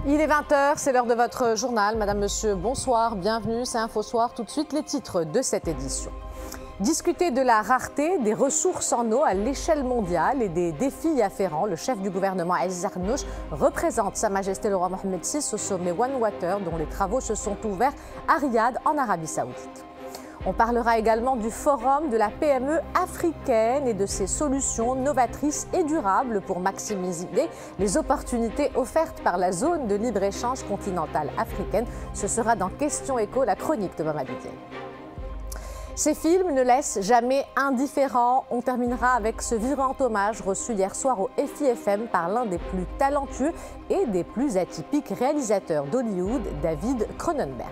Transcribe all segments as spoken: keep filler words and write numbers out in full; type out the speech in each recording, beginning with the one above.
Il est vingt heures, c'est l'heure de votre journal. Madame, monsieur, bonsoir, bienvenue, c'est InfoSoir. Tout de suite, les titres de cette édition. Discuter de la rareté des ressources en eau à l'échelle mondiale et des défis afférents. Le chef du gouvernement, Aziz Akhannouch, représente Sa Majesté le roi Mohammed six au sommet One Water, dont les travaux se sont ouverts à Riyad, en Arabie Saoudite. On parlera également du forum de la P M E africaine et de ses solutions novatrices et durables pour maximiser les opportunités offertes par la zone de libre-échange continentale africaine. Ce sera dans Question Écho, la chronique de Mamadou Dieng. Ces films ne laissent jamais indifférents. On terminera avec ce vibrant hommage reçu hier soir au F I F M par l'un des plus talentueux et des plus atypiques réalisateurs d'Hollywood, David Cronenberg.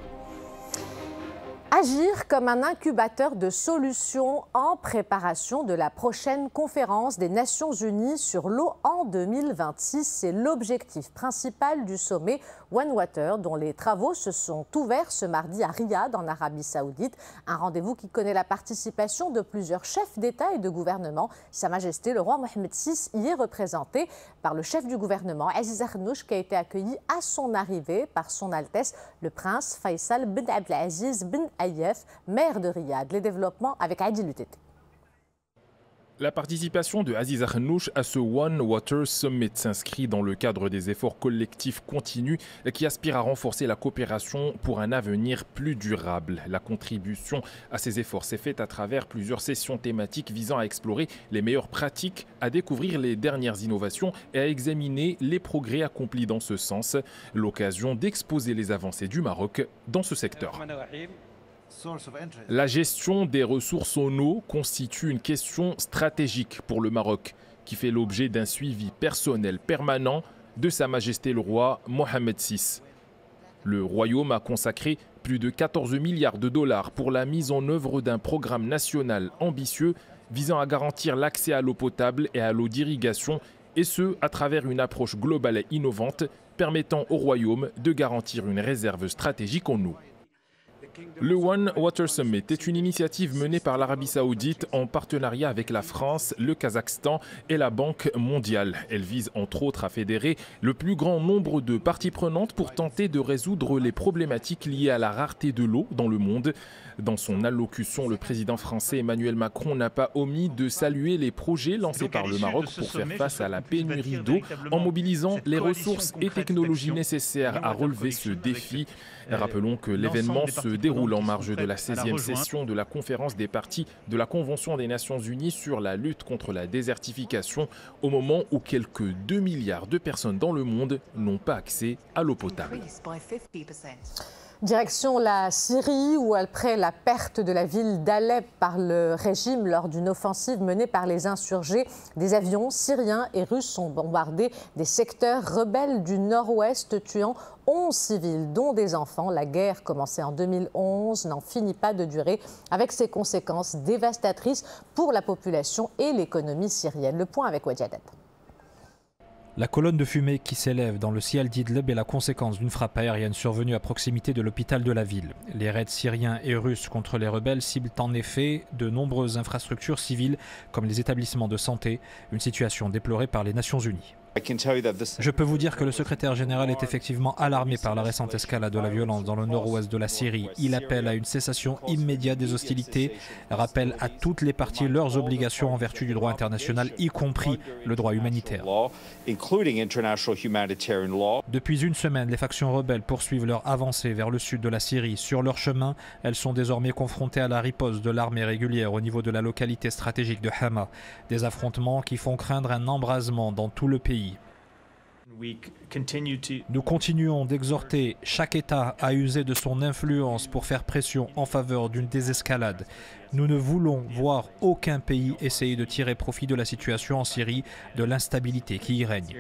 Agir comme un incubateur de solutions en préparation de la prochaine conférence des Nations Unies sur l'eau en deux mille vingt-six. C'est l'objectif principal du sommet One Water, dont les travaux se sont ouverts ce mardi à Riyad, en Arabie Saoudite. Un rendez-vous qui connaît la participation de plusieurs chefs d'État et de gouvernement. Sa Majesté le roi Mohammed six y est représenté par le chef du gouvernement, Aziz Akhannouch, qui a été accueilli à son arrivée par son Altesse le prince Faisal bin Abdelaziz bin Ayef, maire de Riyad. Les développements avec Adil Utete. La participation de Aziz Akhannouch à ce One Water Summit s'inscrit dans le cadre des efforts collectifs continus qui aspirent à renforcer la coopération pour un avenir plus durable. La contribution à ces efforts s'est faite à travers plusieurs sessions thématiques visant à explorer les meilleures pratiques, à découvrir les dernières innovations et à examiner les progrès accomplis dans ce sens. L'occasion d'exposer les avancées du Maroc dans ce secteur. La gestion des ressources en eau constitue une question stratégique pour le Maroc, qui fait l'objet d'un suivi personnel permanent de Sa Majesté le roi Mohammed six. Le royaume a consacré plus de quatorze milliards de dollars pour la mise en œuvre d'un programme national ambitieux visant à garantir l'accès à l'eau potable et à l'eau d'irrigation, et ce, à travers une approche globale et innovante permettant au royaume de garantir une réserve stratégique en eau. Le One Water Summit est une initiative menée par l'Arabie Saoudite en partenariat avec la France, le Kazakhstan et la Banque mondiale. Elle vise entre autres à fédérer le plus grand nombre de parties prenantes pour tenter de résoudre les problématiques liées à la rareté de l'eau dans le monde. Dans son allocution, le président français Emmanuel Macron n'a pas omis de saluer les projets lancés par le Maroc pour faire face à la pénurie d'eau en mobilisant les ressources et technologies nécessaires à relever ce défi. Rappelons que l'événement se déroule en marge de la seizième session de la conférence des parties de la Convention des Nations Unies sur la lutte contre la désertification, au moment où quelques deux milliards de personnes dans le monde n'ont pas accès à l'eau potable. Direction la Syrie, où après la perte de la ville d'Alep par le régime lors d'une offensive menée par les insurgés, des avions syriens et russes ont bombardé des secteurs rebelles du nord-ouest, tuant onze civils, dont des enfants. La guerre, commencée en deux mille onze, n'en finit pas de durer, avec ses conséquences dévastatrices pour la population et l'économie syrienne. Le point avec Wadjadat. La colonne de fumée qui s'élève dans le ciel d'Idlib est la conséquence d'une frappe aérienne survenue à proximité de l'hôpital de la ville. Les raids syriens et russes contre les rebelles ciblent en effet de nombreuses infrastructures civiles comme les établissements de santé, une situation déplorée par les Nations Unies. Je peux vous dire que le secrétaire général est effectivement alarmé par la récente escalade de la violence dans le nord-ouest de la Syrie. Il appelle à une cessation immédiate des hostilités, rappelle à toutes les parties leurs obligations en vertu du droit international, y compris le droit humanitaire. Depuis une semaine, les factions rebelles poursuivent leur avancée vers le sud de la Syrie. Sur leur chemin, elles sont désormais confrontées à la riposte de l'armée régulière au niveau de la localité stratégique de Hama. Des affrontements qui font craindre un embrasement dans tout le pays. Nous continuons d'exhorter chaque État à user de son influence pour faire pression en faveur d'une désescalade. Nous ne voulons voir aucun pays essayer de tirer profit de la situation en Syrie, de l'instabilité qui y règne.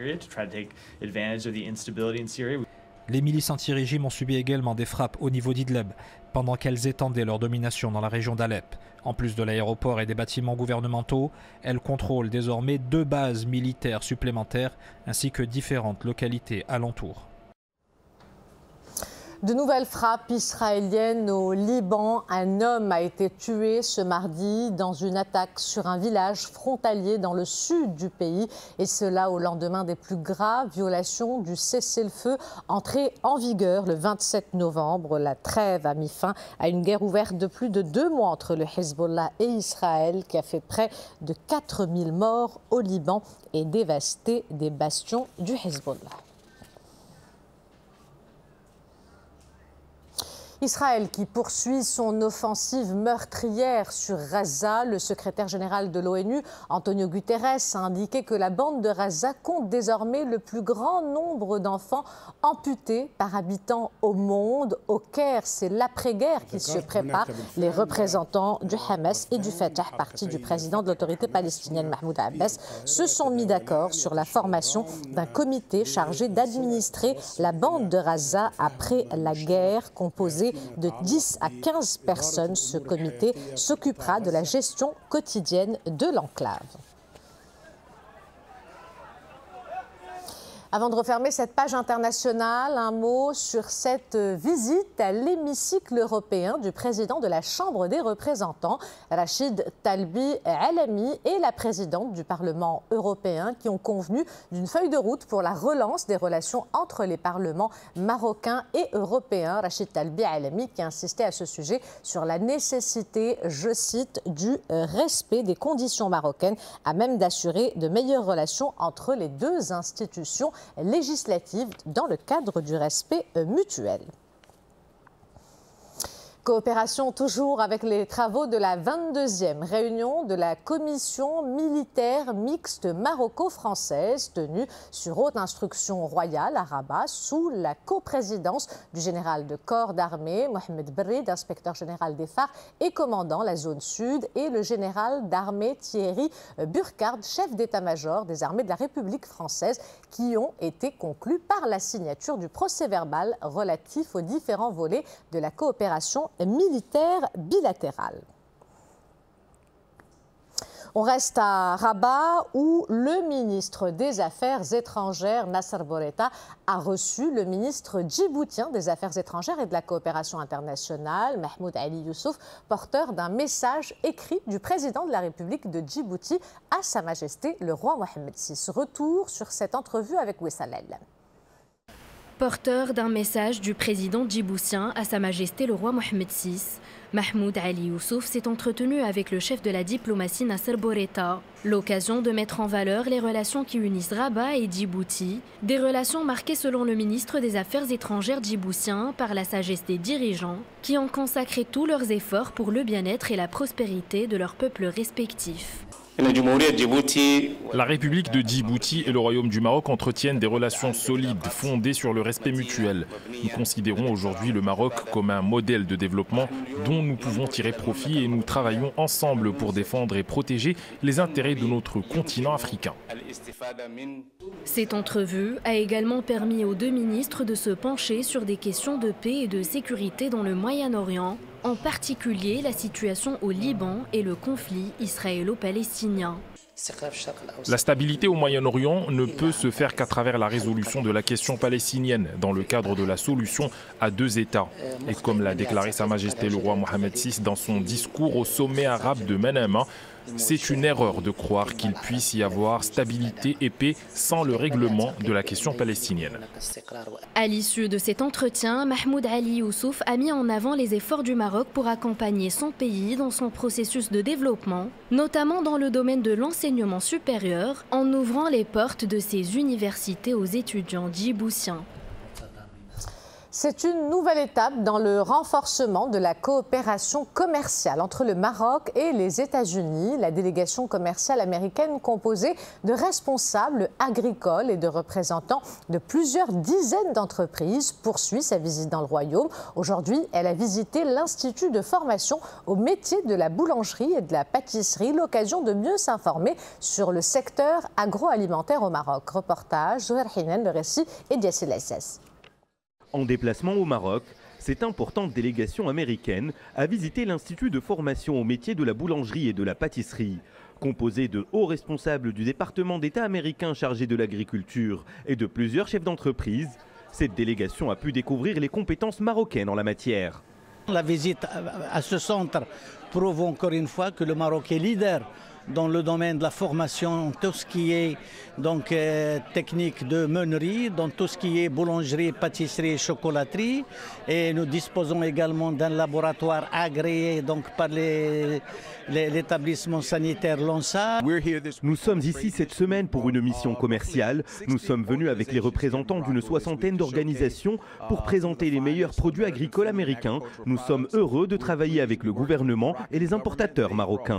Les milices anti-régime ont subi également des frappes au niveau d'Idlib, pendant qu'elles étendaient leur domination dans la région d'Alep. En plus de l'aéroport et des bâtiments gouvernementaux, elles contrôlent désormais deux bases militaires supplémentaires ainsi que différentes localités alentours. De nouvelles frappes israéliennes au Liban. Un homme a été tué ce mardi dans une attaque sur un village frontalier dans le sud du pays. Et cela au lendemain des plus graves violations du cessez-le-feu entré en vigueur le vingt-sept novembre. La trêve a mis fin à une guerre ouverte de plus de deux mois entre le Hezbollah et Israël qui a fait près de quatre mille morts au Liban et dévasté des bastions du Hezbollah. Israël qui poursuit son offensive meurtrière sur Gaza. Le secrétaire général de l'ONU, Antonio Guterres, a indiqué que la bande de Gaza compte désormais le plus grand nombre d'enfants amputés par habitant au monde. Au Caire, c'est l'après-guerre qui se prépare. Les représentants du Hamas et du Fatah, parti du président de l'autorité palestinienne Mahmoud Abbas, se sont mis d'accord sur la formation d'un comité chargé d'administrer la bande de Gaza après la guerre, composée de dix à quinze personnes. Ce comité s'occupera de la gestion quotidienne de l'enclave. Avant de refermer cette page internationale, un mot sur cette visite à l'hémicycle européen du président de la Chambre des représentants, Rachid Talbi Alami, et la présidente du Parlement européen qui ont convenu d'une feuille de route pour la relance des relations entre les parlements marocains et européens. Rachid Talbi Alami qui a insisté à ce sujet sur la nécessité, je cite, du respect des conditions marocaines à même d'assurer de meilleures relations entre les deux institutions législatives dans le cadre du respect mutuel. Coopération toujours avec les travaux de la vingt-deuxième réunion de la commission militaire mixte maroco-française tenue sur haute instruction royale à Rabat sous la coprésidence du général de corps d'armée Mohamed Berrid, inspecteur général des phares et commandant la zone sud, et le général d'armée Thierry Burkhard, chef d'état-major des armées de la République française, qui ont été conclus par la signature du procès-verbal relatif aux différents volets de la coopération militaire bilatérale. On reste à Rabat où le ministre des Affaires étrangères, Nasser Bourita, a reçu le ministre djiboutien des Affaires étrangères et de la coopération internationale, Mahmoud Ali Youssouf, porteur d'un message écrit du président de la République de Djibouti à Sa Majesté le roi Mohamed six. Retour sur cette entrevue avec Wessal El. Porteur d'un message du président djiboutien à Sa Majesté le roi Mohamed six, Mahmoud Ali Youssouf s'est entretenu avec le chef de la diplomatie Nasser Bourita. L'occasion de mettre en valeur les relations qui unissent Rabat et Djibouti, des relations marquées selon le ministre des Affaires étrangères djiboutien par la sagesse des dirigeants qui ont consacré tous leurs efforts pour le bien-être et la prospérité de leurs peuples respectifs. La République de Djibouti et le Royaume du Maroc entretiennent des relations solides fondées sur le respect mutuel. Nous considérons aujourd'hui le Maroc comme un modèle de développement dont nous pouvons tirer profit et nous travaillons ensemble pour défendre et protéger les intérêts de notre continent africain. Cette entrevue a également permis aux deux ministres de se pencher sur des questions de paix et de sécurité dans le Moyen-Orient, en particulier la situation au Liban et le conflit israélo-palestinien. La stabilité au Moyen-Orient ne peut se faire qu'à travers la résolution de la question palestinienne dans le cadre de la solution à deux États. Et comme l'a déclaré Sa Majesté le roi Mohamed six dans son discours au sommet arabe de Manama, c'est une erreur de croire qu'il puisse y avoir stabilité et paix sans le règlement de la question palestinienne. À l'issue de cet entretien, Mahmoud Ali Youssouf a mis en avant les efforts du Maroc pour accompagner son pays dans son processus de développement, notamment dans le domaine de l'enseignement supérieur, en ouvrant les portes de ses universités aux étudiants djiboutiens. C'est une nouvelle étape dans le renforcement de la coopération commerciale entre le Maroc et les États-Unis. La délégation commerciale américaine, composée de responsables agricoles et de représentants de plusieurs dizaines d'entreprises, poursuit sa visite dans le Royaume. Aujourd'hui, elle a visité l'Institut de formation au métier de la boulangerie et de la pâtisserie, l'occasion de mieux s'informer sur le secteur agroalimentaire au Maroc. Reportage, Zoher Hinen, le récit et Diassil Assas. En déplacement au Maroc, cette importante délégation américaine a visité l'Institut de formation au métier de la boulangerie et de la pâtisserie. Composé de hauts responsables du département d'État américain chargé de l'agriculture et de plusieurs chefs d'entreprise, Cette délégation a pu découvrir les compétences marocaines en la matière. La visite à ce centre prouve encore une fois que le Maroc est leader dans le domaine de la formation, tout ce qui est donc euh, technique de meunerie, dans tout ce qui est boulangerie, pâtisserie, chocolaterie. Et nous disposons également d'un laboratoire agréé donc par l'établissement sanitaire LONSA. Nous sommes ici cette semaine pour une mission commerciale. Nous sommes venus avec les représentants d'une soixantaine d'organisations pour présenter les meilleurs produits agricoles américains. Nous sommes heureux de travailler avec le gouvernement et les importateurs marocains.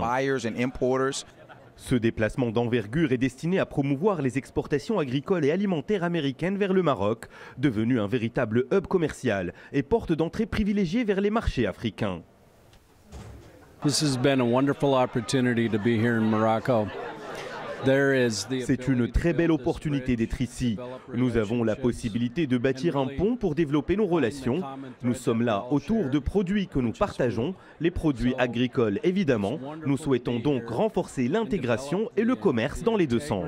Ce déplacement d'envergure est destiné à promouvoir les exportations agricoles et alimentaires américaines vers le Maroc, devenu un véritable hub commercial et porte d'entrée privilégiée vers les marchés africains. This has been a wonderful opportunity to be here in Morocco. C'est une très belle opportunité d'être ici. Nous avons la possibilité de bâtir un pont pour développer nos relations. Nous sommes là autour de produits que nous partageons, les produits agricoles évidemment. Nous souhaitons donc renforcer l'intégration et le commerce dans les deux sens.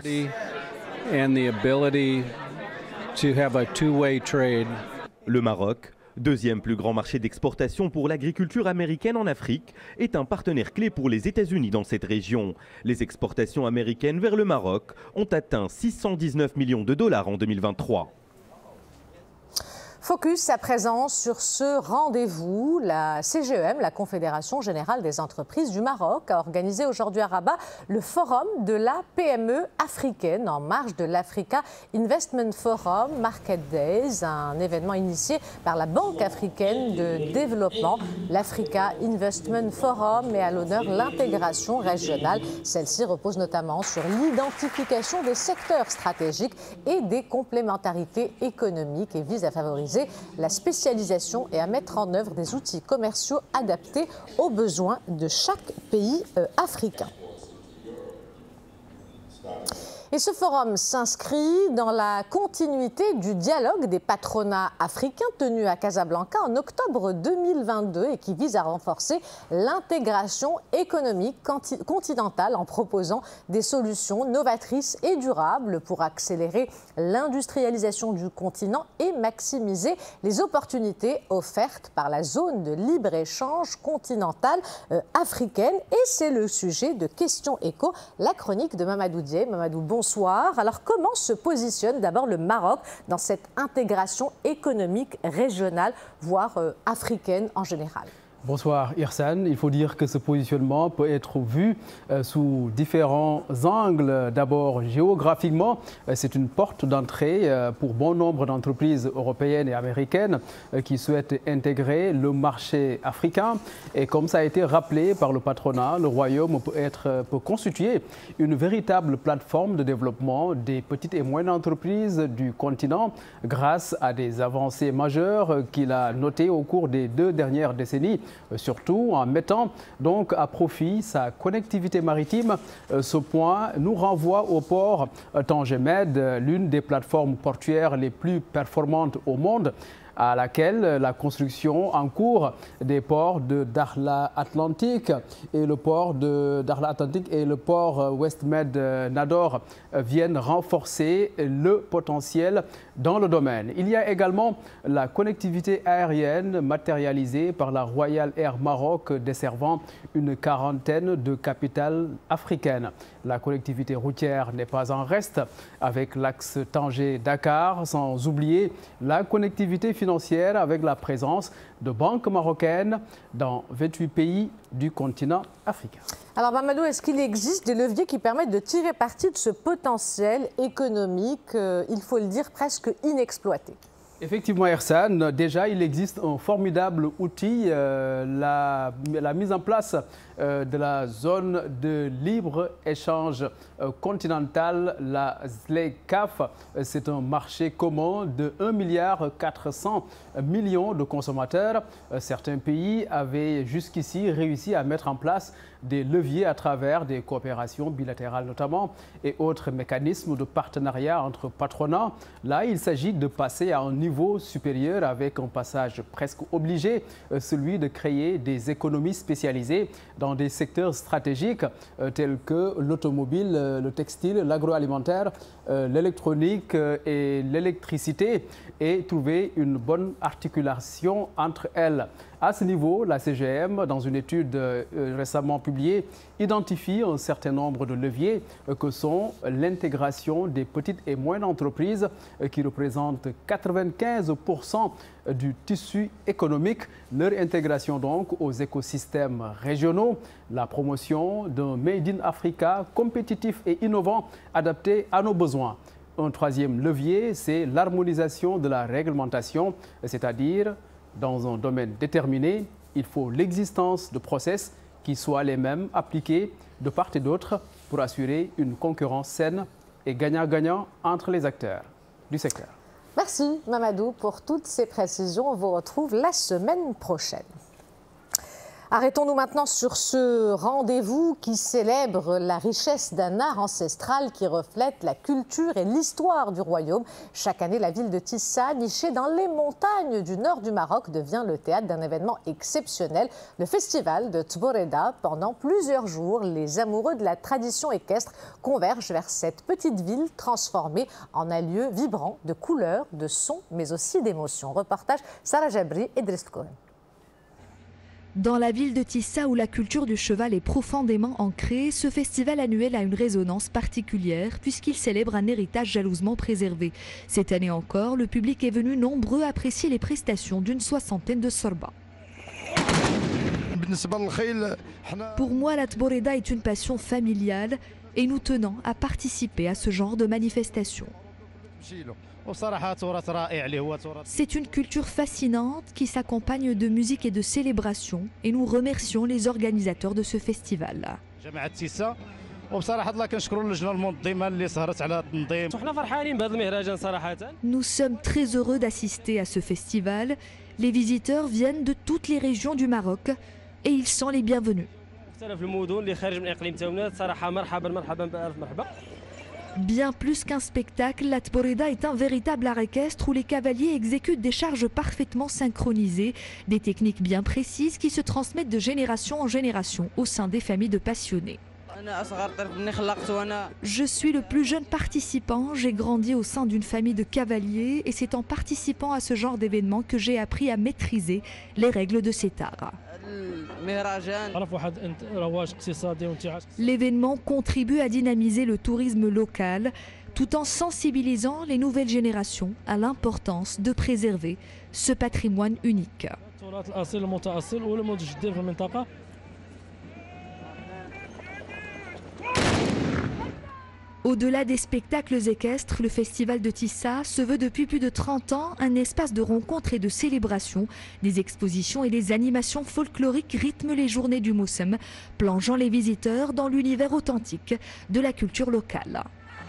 Le Maroc, deuxième plus grand marché d'exportation pour l'agriculture américaine en Afrique, est un partenaire clé pour les États-Unis dans cette région. Les exportations américaines vers le Maroc ont atteint six cent dix-neuf millions de dollars en deux mille vingt-trois. Focus à présent sur ce rendez-vous. La C G E M, la Confédération Générale des Entreprises du Maroc, a organisé aujourd'hui à Rabat le forum de la P M E africaine en marge de l'Africa Investment Forum Market Days, un événement initié par la Banque africaine de développement. L'Africa Investment Forum met à l'honneur l'intégration régionale. Celle-ci repose notamment sur l'identification des secteurs stratégiques et des complémentarités économiques et vise à favoriser la spécialisation et à mettre en œuvre des outils commerciaux adaptés aux besoins de chaque pays euh, africain. Et ce forum s'inscrit dans la continuité du dialogue des patronats africains tenu à Casablanca en octobre deux mille vingt-deux et qui vise à renforcer l'intégration économique continentale en proposant des solutions novatrices et durables pour accélérer l'industrialisation du continent et maximiser les opportunités offertes par la zone de libre-échange continentale euh, africaine. Et c'est le sujet de Questions Écho, la chronique de Mamadou Dié. Mamadou, bonsoir. Alors, comment se positionne d'abord le Maroc dans cette intégration économique régionale, voire euh, africaine en général? Bonsoir Irsan. Il faut dire que ce positionnement peut être vu euh, sous différents angles. D'abord, géographiquement, euh, c'est une porte d'entrée euh, pour bon nombre d'entreprises européennes et américaines euh, qui souhaitent intégrer le marché africain. Et comme ça a été rappelé par le patronat, le Royaume peut, être, peut constituer une véritable plateforme de développement des petites et moyennes entreprises du continent grâce à des avancées majeures qu'il a notées au cours des deux dernières décennies, surtout en mettant donc à profit sa connectivité maritime. Ce point nous renvoie au port Tanger Med, l'une des plateformes portuaires les plus performantes au monde, à laquelle la construction en cours des ports de Dakhla Atlantique et le port de Dakhla Atlantique et le port West Med Nador viennent renforcer le potentiel dans le domaine. Il y a également la connectivité aérienne matérialisée par la Royal Air Maroc desservant une quarantaine de capitales africaines. La connectivité routière n'est pas en reste avec l'axe Tanger-Dakar, sans oublier la connectivité financière avec la présence de banques marocaines dans vingt-huit pays du continent africain. Alors Mamadou, est-ce qu'il existe des leviers qui permettent de tirer parti de ce potentiel économique, euh, il faut le dire, presque inexploité? Effectivement, Ersan, déjà il existe un formidable outil, euh, la, la mise en place euh, de la zone de libre-échange euh, continental, la ZLECAf. C'est un marché commun de un milliard quatre cents millions de consommateurs. Euh, certains pays avaient jusqu'ici réussi à mettre en place des leviers à travers des coopérations bilatérales notamment et autres mécanismes de partenariat entre patronats. Là, il s'agit de passer à un niveau niveau supérieur avec un passage presque obligé, celui de créer des économies spécialisées dans des secteurs stratégiques tels que l'automobile, le textile, l'agroalimentaire, l'électronique et l'électricité et trouver une bonne articulation entre elles. À ce niveau, la C G M, dans une étude récemment publiée, identifie un certain nombre de leviers que sont l'intégration des petites et moyennes entreprises qui représentent quatre-vingt-quinze pour cent du tissu économique, leur intégration donc aux écosystèmes régionaux, la promotion d'un Made in Africa compétitif et innovant adapté à nos besoins. Un troisième levier, c'est l'harmonisation de la réglementation, c'est-à-dire dans un domaine déterminé, il faut l'existence de process qui soient les mêmes appliqués de part et d'autre pour assurer une concurrence saine et gagnant-gagnant entre les acteurs du secteur. Merci Mamadou pour toutes ces précisions. On vous retrouve la semaine prochaine. Arrêtons-nous maintenant sur ce rendez-vous qui célèbre la richesse d'un art ancestral qui reflète la culture et l'histoire du royaume. Chaque année, la ville de Tissa, nichée dans les montagnes du nord du Maroc, devient le théâtre d'un événement exceptionnel, le festival de Tboreda. Pendant plusieurs jours, les amoureux de la tradition équestre convergent vers cette petite ville transformée en un lieu vibrant de couleurs, de sons, mais aussi d'émotions. Reportage Sarah Jabri et Driss Cohen. Dans la ville de Tissa, où la culture du cheval est profondément ancrée, ce festival annuel a une résonance particulière puisqu'il célèbre un héritage jalousement préservé. Cette année encore, le public est venu nombreux apprécier les prestations d'une soixantaine de sorba. Pour moi, la Tboreda est une passion familiale et nous tenons à participer à ce genre de manifestation. C'est une culture fascinante qui s'accompagne de musique et de célébration et nous remercions les organisateurs de ce festival. Nous sommes très heureux d'assister à ce festival. Les visiteurs viennent de toutes les régions du Maroc et ils sont les bienvenus. Bien plus qu'un spectacle, la Tboreda est un véritable art équestre où les cavaliers exécutent des charges parfaitement synchronisées, des techniques bien précises qui se transmettent de génération en génération au sein des familles de passionnés. Je suis le plus jeune participant, j'ai grandi au sein d'une famille de cavaliers et c'est en participant à ce genre d'événement que j'ai appris à maîtriser les règles de cet art. L'événement contribue à dynamiser le tourisme local tout en sensibilisant les nouvelles générations à l'importance de préserver ce patrimoine unique. Au-delà des spectacles équestres, le festival de Tissa se veut depuis plus de trente ans un espace de rencontres et de célébration. Des expositions et des animations folkloriques rythment les journées du Moussem, plongeant les visiteurs dans l'univers authentique de la culture locale.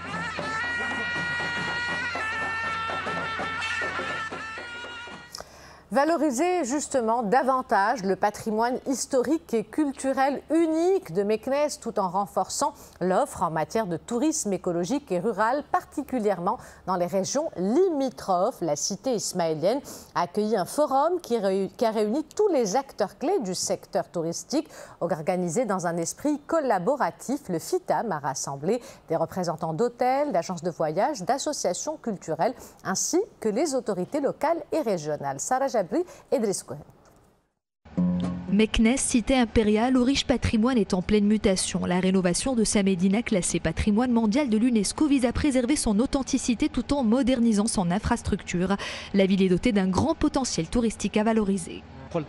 Valoriser justement davantage le patrimoine historique et culturel unique de Meknès tout en renforçant l'offre en matière de tourisme écologique et rural, particulièrement dans les régions limitrophes. La cité ismaélienne a accueilli un forum qui, qui a réuni tous les acteurs clés du secteur touristique, organisé dans un esprit collaboratif. Le FITAM a rassemblé des représentants d'hôtels, d'agences de voyage, d'associations culturelles, ainsi que les autorités locales et régionales. Sarah Jabri et Driss Cohen. Meknès, cité impériale au riche patrimoine, est en pleine mutation. La rénovation de sa médina classée patrimoine mondial de l'UNESCO vise à préserver son authenticité tout en modernisant son infrastructure. La ville est dotée d'un grand potentiel touristique à valoriser.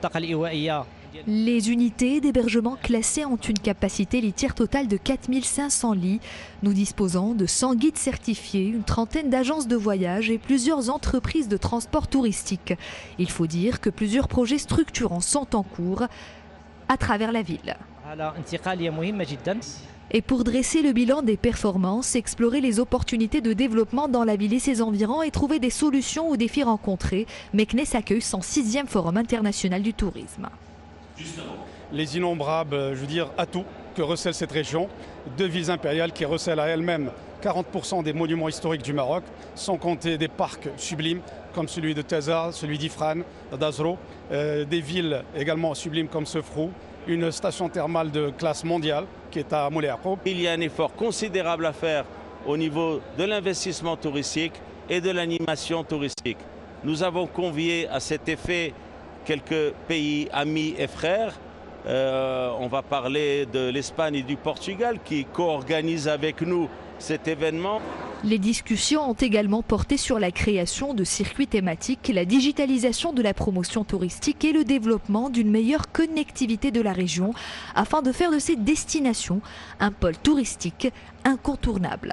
Les unités d'hébergement classées ont une capacité litière totale de quatre mille cinq cents lits. Nous disposons de cent guides certifiés, une trentaine d'agences de voyage et plusieurs entreprises de transport touristique. Il faut dire que plusieurs projets structurants sont en cours à travers la ville. Et pour dresser le bilan des performances, explorer les opportunités de développement dans la ville et ses environs et trouver des solutions aux défis rencontrés, Meknès accueille son sixième forum international du tourisme. Les innombrables, je veux dire, atouts que recèle cette région. Deux villes impériales qui recèlent à elles-mêmes quarante pour cent des monuments historiques du Maroc, sans compter des parcs sublimes comme celui de Taza, celui d'Ifrane, d'Azro, euh, des villes également sublimes comme Sefrou, une station thermale de classe mondiale qui est à Moulay Yacoub. Il y a un effort considérable à faire au niveau de l'investissement touristique et de l'animation touristique. Nous avons convié à cet effet quelques pays amis et frères. Euh, on va parler de l'Espagne et du Portugal qui co-organisent avec nous cet événement. Les discussions ont également porté sur la création de circuits thématiques, la digitalisation de la promotion touristique et le développement d'une meilleure connectivité de la région afin de faire de ces destinations un pôle touristique incontournable.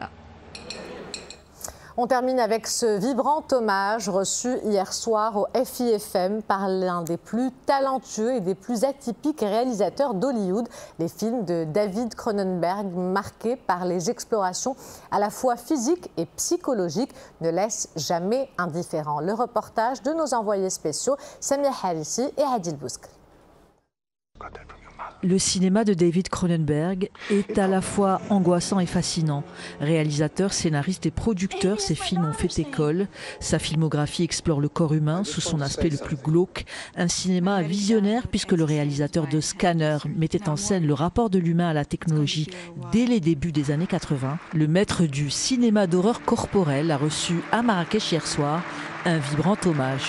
On termine avec ce vibrant hommage reçu hier soir au F I F M par l'un des plus talentueux et des plus atypiques réalisateurs d'Hollywood. Les films de David Cronenberg, marqués par les explorations à la fois physiques et psychologiques, ne laissent jamais indifférents. Le reportage de nos envoyés spéciaux, Samia Harissi et Adil Bouskri. Le cinéma de David Cronenberg est à la fois angoissant et fascinant. Réalisateur, scénariste et producteur, ses films ont fait école. Sa filmographie explore le corps humain sous son aspect le plus glauque. Un cinéma visionnaire puisque le réalisateur de Scanner mettait en scène le rapport de l'humain à la technologie dès les débuts des années quatre-vingt. Le maître du cinéma d'horreur corporel a reçu à Marrakech hier soir un vibrant hommage.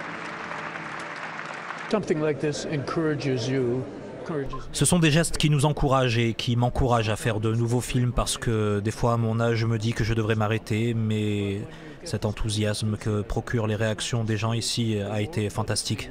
Ce sont des gestes qui nous encouragent et qui m'encouragent à faire de nouveaux films parce que des fois à mon âge je me dis que je devrais m'arrêter, mais cet enthousiasme que procurent les réactions des gens ici a été fantastique.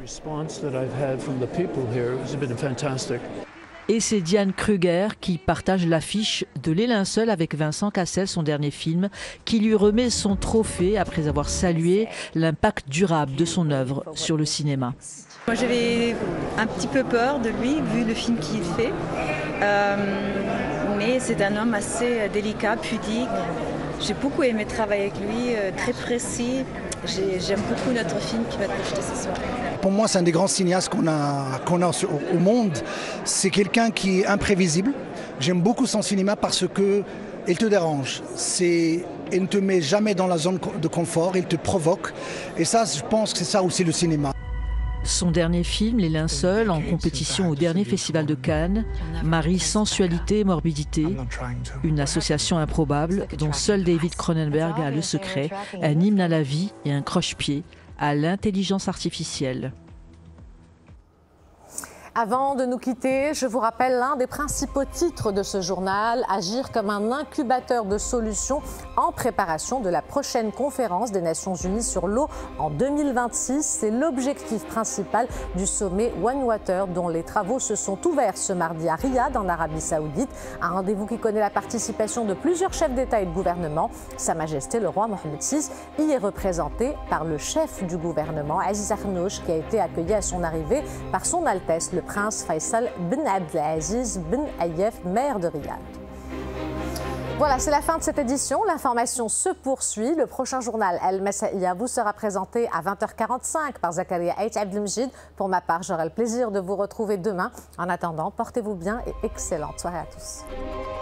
Et c'est Diane Kruger qui partage l'affiche de Les Linceuls avec Vincent Cassel, son dernier film, qui lui remet son trophée après avoir salué l'impact durable de son œuvre sur le cinéma. Moi j'avais un petit peu peur de lui vu le film qu'il fait, euh, mais c'est un homme assez délicat, pudique. J'ai beaucoup aimé travailler avec lui, euh, très précis. J'aime beaucoup notre film qui va être projeté ce soir. Pour moi c'est un des grands cinéastes qu'on a, qu'on a au monde. C'est quelqu'un qui est imprévisible. J'aime beaucoup son cinéma parce qu'il te dérange. Il ne te met jamais dans la zone de confort, il te provoque. Et ça je pense que c'est ça aussi le cinéma. Son dernier film, Les Linceuls, en compétition au dernier festival de Cannes, marie sensualité et morbidité, une association improbable dont seul David Cronenberg a le secret, un hymne à la vie et un croche-pied à l'intelligence artificielle. Avant de nous quitter, je vous rappelle l'un des principaux titres de ce journal, agir comme un incubateur de solutions en préparation de la prochaine conférence des Nations Unies sur l'eau en deux mille vingt-six. C'est l'objectif principal du sommet One Water dont les travaux se sont ouverts ce mardi à Riyad en Arabie Saoudite. Un rendez-vous qui connaît la participation de plusieurs chefs d'État et de gouvernement. Sa Majesté le roi Mohammed six y est représenté par le chef du gouvernement, Aziz Arnouch, qui a été accueilli à son arrivée par son Altesse le prince Faisal bin Abdelaziz bin Ayef, maire de Riyad. Voilà, c'est la fin de cette édition. L'information se poursuit. Le prochain journal, El Masaïa, vous sera présenté à vingt heures quarante-cinq par Zakaria Aït Abdelmjid. Pour ma part, j'aurai le plaisir de vous retrouver demain. En attendant, portez-vous bien et excellente soirée à tous.